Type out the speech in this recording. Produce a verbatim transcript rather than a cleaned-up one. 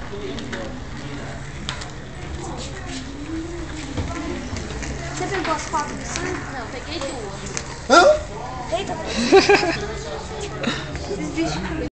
Você pegou as quatro lições? Não, peguei duas. Hã? Eita! Esses bichos.